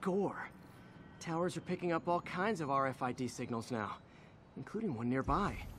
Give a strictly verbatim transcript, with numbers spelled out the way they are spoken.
score. Towers are picking up all kinds of R F I D signals now, including one nearby.